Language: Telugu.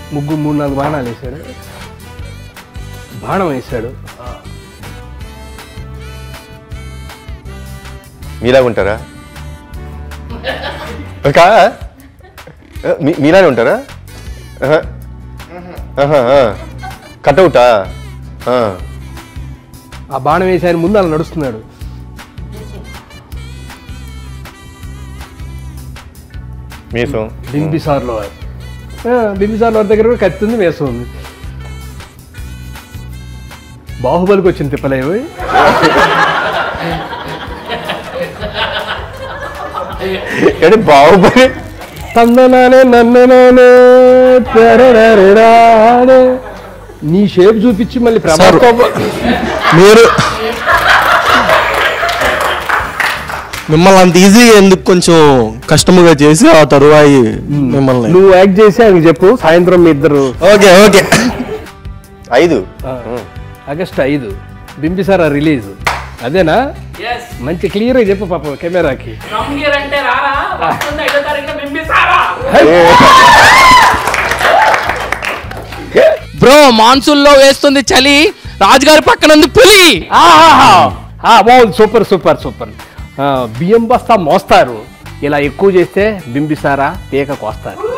3-4 బాణాలు వేసాడు. బాణం వేసాడు. మీలాగా ఉంటారా? మీలానే ఉంటారా? కట్అవుటా? ఆ బాణం వేసి ఆయన ముందు అలా నడుస్తున్నాడు. మీసం బింబిసార్లో బింబిసార్లో దగ్గర కూడా కత్తి ఉంది, మీసం ఉంది. బాహుబలికి వచ్చింది తిప్పలేవు. బాహుబలి తందనానే నన్ననానే నీ షేప్ చూపించి మళ్ళీ మీరు మిమ్మల్ని అంత ఈజీగా ఎందుకు కొంచెం కష్టముగా చేసి ఆ తరువాయి మిమ్మల్ని నువ్వు యాక్ట్ చేసి ఆయనకి చెప్పు. సాయంత్రం మీ ఇద్దరు. Okay 5 August 5 Bimbisara release. అదేనా? మంచి క్లియర్ గా చెప్పు పాప కెమెరాకి. బ్రో మాన్సూన్ లో వేస్తుంది చలి, రాజుగారి పక్కన ఉంది పులి. బాగుంది. Super super super. బియ్యం బస్తా మోస్తారు, ఇలా ఎక్కువ చేస్తే బింబిసారా పీక కోస్తారు.